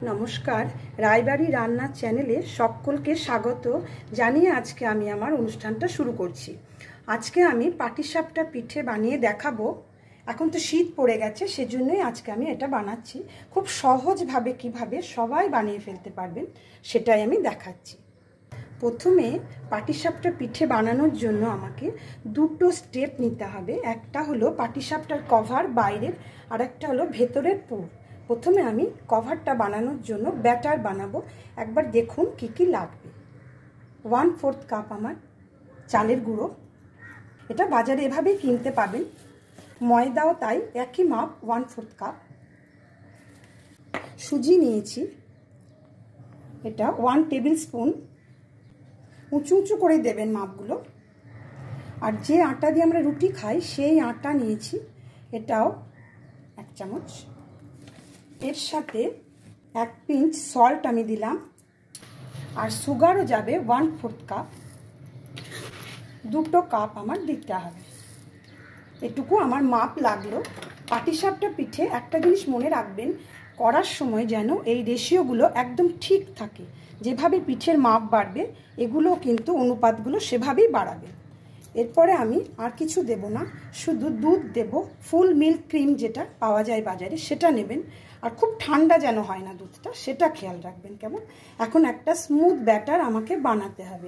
নমস্কার, রায়বাড়ি রান্নার চ্যানেলে সকলকে স্বাগত জানিয়ে আজকে আমি আমার অনুষ্ঠানটা শুরু করছি। আজকে আমি পাটিসাপটা পিঠে বানিয়ে দেখাবো। এখন তো শীত পড়ে গেছে, সেজন্যই আজকে আমি এটা বানাচ্ছি। খুব সহজভাবে কিভাবে সবাই বানিয়ে ফেলতে পারবেন সেটাই আমি দেখাচ্ছি। প্রথমে পাটিসাপটা পিঠে বানানোর জন্য আমাকে দুটো স্টেপ নিতে হবে। একটা হলো পাটিসাপটার কভার বাইরের, আর একটা হলো ভেতরের পুর। প্রথমে আমি কভারটা বানানোর জন্য ব্যাটার বানাবো। একবার দেখুন কি কি লাগবে। 1/4 কাপ আমার চালের গুঁড়ো, এটা বাজারে এভাবেই কিনতে পাবেন। ময়দাও তাই একই মাপ, 1/4 কাপ। সুজি নিয়েছি, এটা 1 টেবিল স্পুন। উঁচু উঁচু করে দেবেন মাপগুলো। আর যে আটা দিয়ে আমরা রুটি খাই সেই আটা নিয়েছি, এটাও 1 চামচ। এর সাথে 1 পিঞ্চ সল্ট আমি দিলাম, আর সুগারও যাবে 1/4 কাপ। 2 কাপ আমার দিতে হবে। এটুকু আমার মাপ লাগলো। পাটিসাপটা পিঠে একটা জিনিস মনে রাখবেন, করার সময় যেন এই রেশিওগুলো একদম ঠিক থাকে। যেভাবে পিঠের মাপ বাড়বে, এগুলো কিন্তু অনুপাতগুলো সেভাবেই বাড়াবে। এরপরে আমি আর কিছু দেব না, শুধু দুধ দেব। ফুল মিল্ক ক্রিম যেটা পাওয়া যায় বাজারে সেটা নেবেন। আর খুব ঠান্ডা যেন হয় না দুধটা, সেটা খেয়াল রাখবেন। কেমন? এখন একটা স্মুথ ব্যাটার আমাকে বানাতে হবে।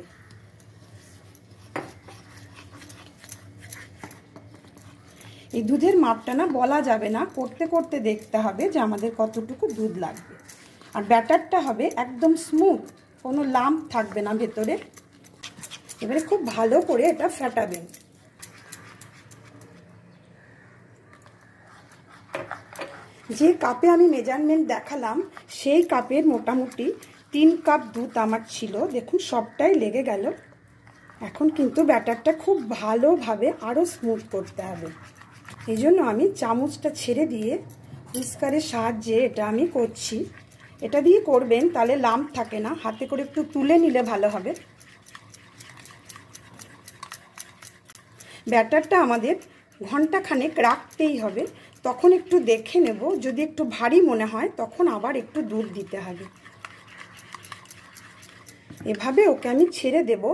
এই দুধের মাপটা না বলা যাবে না, করতে করতে দেখতে হবে যে আমাদের কতটুকু দুধ লাগবে। আর ব্যাটারটা হবে একদম স্মুথ, কোনো লাম্প থাকবে না ভেতরে। এবারে খুব ভালো করে এটা ফেটাবেন। যে কাপে আমি মেজারমেন্ট দেখালাম সেই কাপের মোটামুটি 3 কাপ দুধ আমার ছিল। দেখুন সবটাই লেগে গেল। এখন কিন্তু ব্যাটারটা খুব ভালোভাবে আরও স্মুথ করতে হবে। এই জন্য আমি চামচটা ছেড়ে দিয়ে হুইস্কারের সাহায্যে এটা আমি করছি। এটা দিয়ে করবেন, তাহলে লাম্প থাকে না। হাতে করে একটু তুলে নিলে ভালো হবে। ব্যাটারটা আমাদের ঘন্টাখানেক রাখতেই হবে। তখন একটু দেখে নেব, যদি একটু ভারী মনে হয় তখন আবার একটু দুধ দিতে হবে। এভাবে ওকে আমি ছেড়ে দেব।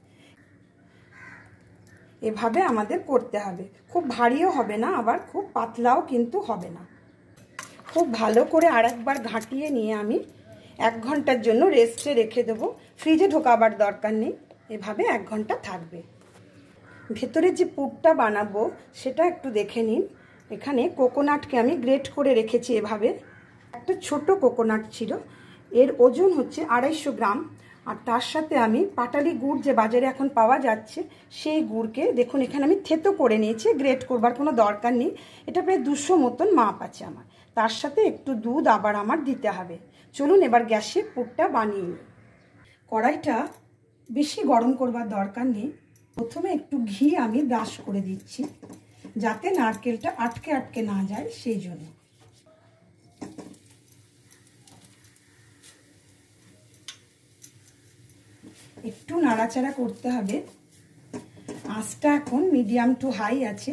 এভাবে আমাদের করতে হবে। খুব ভারীও হবে না, আবার খুব পাতলাও কিন্তু হবে না। খুব ভালো করে আরেকবার ঘাঁটিয়ে নিয়ে আমি 1 ঘন্টার জন্য রেস্টে রেখে দেবো। ফ্রিজে ঢোকাবার দরকার নেই, এভাবে 1 ঘন্টা থাকবে। ভেতরে যে পুরটা বানাবো সেটা একটু দেখে নিন। এখানে কোকোনাটকে আমি গ্রেট করে রেখেছি এভাবে। একটা ছোট কোকোনাট ছিল, এর ওজন হচ্ছে 250 গ্রাম। আর তার সাথে আমি পাটালি গুড় যে বাজারে এখন পাওয়া যাচ্ছে সেই গুড়কে দেখুন এখানে আমি থেতো করে নিয়েছি। গ্রেট করবার কোনো দরকার নেই। এটা প্রায় 200 মতন মাপ আছে আমার। তার সাথে একটু দুধ আবার আমার দিতে হবে। চলুন এবার গ্যাসে পুরটা বানিয়ে নিই। কড়াইটা বেশি গরম করবার দরকার নেই। প্রথমে একটু ঘি আমি ব্রাশ করে দিচ্ছি, যাতে নারকেলটা আটকে আটকে না যায় সেই জন্য। একটু নাড়াচাড়া করতে হবে। আঁচটা এখন মিডিয়াম টু হাই আছে।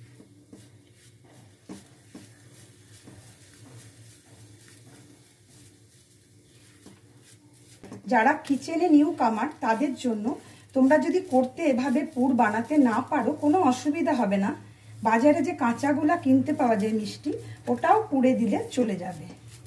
যারা কিচেনে নিউ কামার তাদের জন্য, তোমরা যদি করতে এভাবে পুর বানাতে না পারো কোনো অসুবিধা হবে না। বাজারে যে কাঁচাগুলা কিনতে পাওয়া যায় মিষ্টি, ওটাও পুড়ে দিলে চলে যাবে।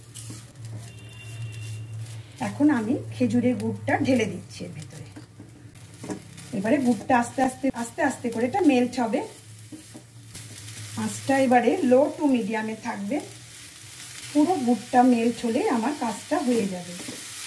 এখন আমি খেজুরের গুড়টা ঢেলে দিচ্ছি এর ভেতরে। এবারে গুড়টা আস্তে আস্তে আস্তে আস্তে করে এটা মেল্ট হবে। আঁচটা এবারে লো টু মিডিয়ামে থাকবে। পুরো গুড়টা মেল্ট হলে আমার কাজটা হয়ে যাবে।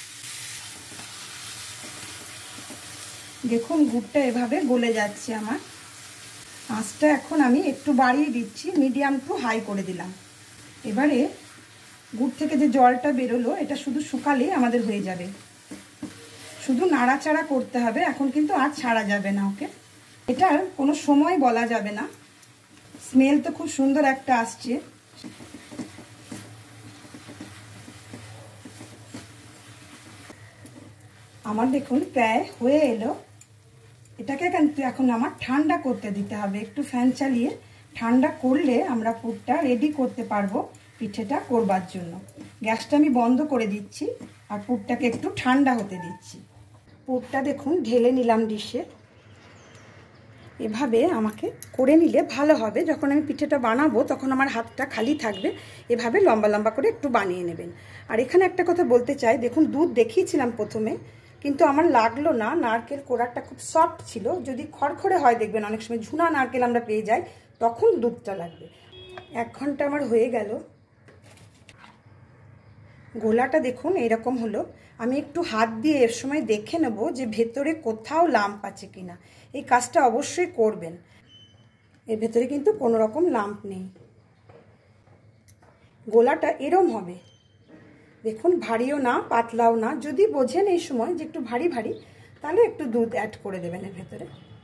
দেখুন গুড়টা এভাবে গলে যাচ্ছে আমার। আঁচটা এখন আমি একটু বাড়িয়ে দিচ্ছি, মিডিয়াম টু হাই করে দিলাম। এবারে গুড় থেকে যে জলটা বেরোলো এটা শুধু শুকালেই আমাদের হয়ে যাবে। শুধু নাড়াচাড়া করতে হবে। এখন কিন্তু আর ছাড়া যাবে না ওকে। এটার কোনো সময় বলা যাবে না। স্মেল তো খুব সুন্দর একটা আসছে। আমার দেখুন প্রায় হয়ে এলো। এটাকে কিন্তু এখন আমার ঠান্ডা করতে দিতে হবে। একটু ফ্যান চালিয়ে ঠান্ডা করলে আমরা পুরটা রেডি করতে পারবো পিঠেটা করবার জন্য। গ্যাসটা আমি বন্ধ করে দিচ্ছি আর পুরটাকে একটু ঠান্ডা হতে দিচ্ছি। পুরটা দেখুন ঢেলে নিলাম ডিশে। এভাবে আমাকে করে নিলে ভালো হবে, যখন আমি পিঠেটা বানাবো তখন আমার হাতটা খালি থাকবে। এভাবে লম্বা লম্বা করে একটু বানিয়ে নেবেন। আর এখানে একটা কথা বলতে চাই, দেখুন দুধ দেখিয়েছিলাম প্রথমে, কিন্তু আমার লাগলো না, নারকেল কোড়াটা খুব সফট ছিল। যদি খড়খড়ে হয় দেখবেন অনেক সময় ঝুনা নারকেল আমরা পেয়ে যাই, তখন দুধটা লাগবে। 1 ঘন্টা আমার হয়ে গেল। গোলাটা দেখুন এরকম হলো। আমি একটু হাত দিয়ে এর সময় দেখে নেব যে ভেতরে কোথাও লাম্প আছে কিনা। এই কাজটা অবশ্যই করবেন। এর ভেতরে কিন্তু কোনো রকম লাম্প নেই। গোলাটা এরম হবে, দেখুন ভারীও না পাতলাও না। যদি বোঝেন এই সময় যে একটু ভারী ভারী, তাহলে একটু দুধ অ্যাড করে দেবেন এর ভেতরে।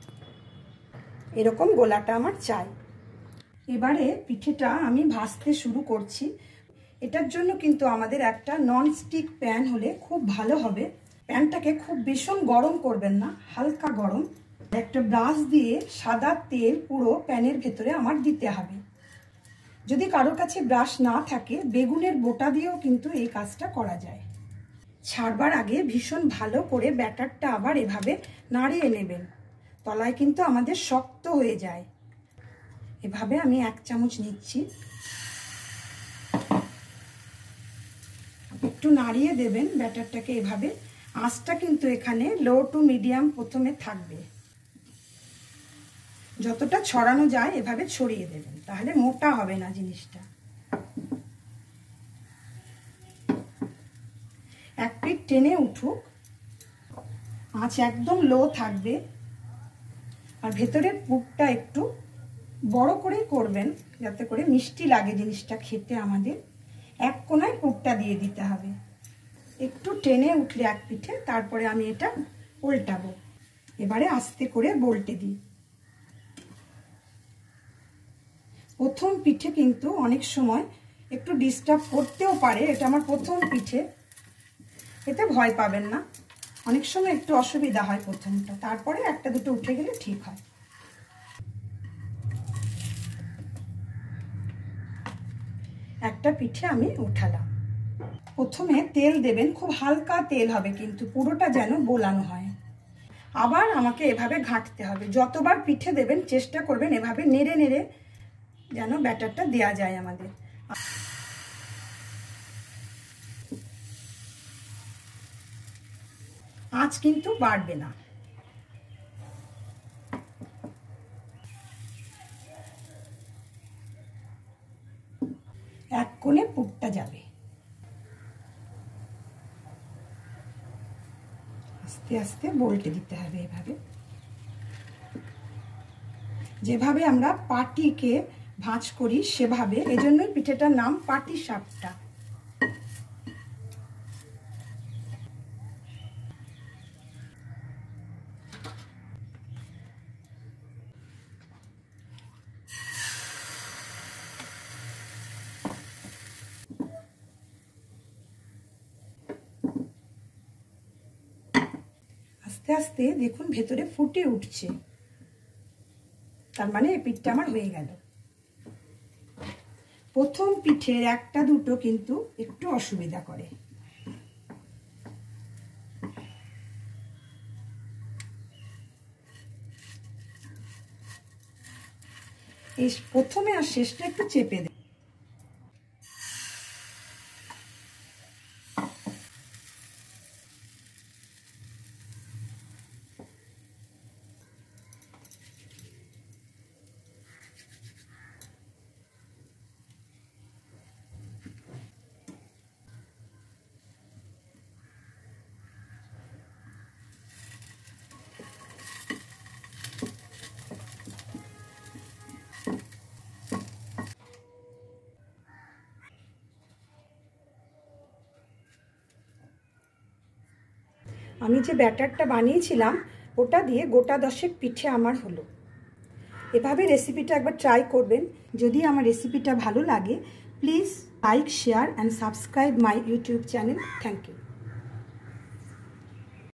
এরকম গোলাটা আমার চাই। এবারে পিঠেটা আমি ভাজতে শুরু করছি। এটার জন্য কিন্তু আমাদের একটা ননস্টিক প্যান হলে খুব ভালো হবে। প্যানটাকে খুব ভীষণ গরম করবেন না, হালকা গরম। একটা ব্রাশ দিয়ে সাদা তেল পুরো প্যানের ভেতরে আমার দিতে হবে। যদি কারোর কাছে ব্রাশ না থাকে, বেগুনের বোটা দিয়েও কিন্তু এই কাজটা করা যায়। ছাড়বার আগে ভীষণ ভালো করে ব্যাটারটা আবার এভাবে নাড়িয়ে নেবেন, তলায় কিন্তু আমাদের শক্ত হয়ে যায়। এভাবে আমি 1 চামচ নিচ্ছি, একটু নাড়িয়ে দেবেন ব্যাটারটাকে এভাবে। আঁচটা কিন্তু এখানে লো টু মিডিয়াম প্রথমে থাকবে। যতটা ছড়ানো যায় এভাবে ছড়িয়ে দেবেন, তাহলে মোটা হবে না জিনিসটা। এক পিঠ টেনে উঠুক, আঁচ একদম লো থাকবে। আর ভেতরের পুরটা একটু বড় করে করবেন, যাতে করে মিষ্টি লাগে জিনিসটা খেতে। আমাদের এক কোনায় পুরটা দিয়ে দিতে হবে। একটু টেনে উঠলে এক পিঠে, তারপরে আমি এটা উল্টাবো। এবারে আস্তে করে বলটে দিই। প্রথম পিঠে কিন্তু অনেক সময় একটু ডিস্টার্ব করতেও পারে। এটা আমার প্রথম পিঠে, এতে ভয় পাবেন না। অনেক সময় একটু অসুবিধা হয় প্রথমটা, তারপরে একটা দুটো উঠে গেলে ঠিক হয়। একটা পিঠে আমি উঠালাম। প্রথমে তেল দেবেন, খুব হালকা তেল হবে কিন্তু, পুরোটা যেন বোলানো হয়। আবার আমাকে এভাবে ঘাঁটতে হবে। যতবার পিঠে দেবেন চেষ্টা করবেন এভাবে নেড়ে নেড়ে যেন ব্যাটারটা দেয়া যায় আমাদের। আঁচ কিন্তু বাড়বে না। এক কোণে পুরটা যাবে। আস্তে আস্তে বলটে দিতে হবে এভাবে, যেভাবে আমরা পাটিকে ভাঁজ করি সেভাবে। এজন্যই পিঠেটার নাম পাটি সাপটা। আস্তে আস্তে দেখুন ভেতরে ফুটে উঠছে, তার মানে এই পিঠটা আমার হয়ে গেল। প্রথম পিঠের একটা দুটো কিন্তু একটু অসুবিধা করে। এই প্রথমে আর শেষটা একটু চেপে দেয়। আমি যে ব্যাটারটা বানিয়েছিলাম ওটা দিয়ে গোটা 10 পিঠে আমার হলো। এভাবে রেসিপিটা একবার ট্রাই করবেন। যদি আমার রেসিপিটা ভালো লাগে, please like, share and subscribe my YouTube channel. Thank you.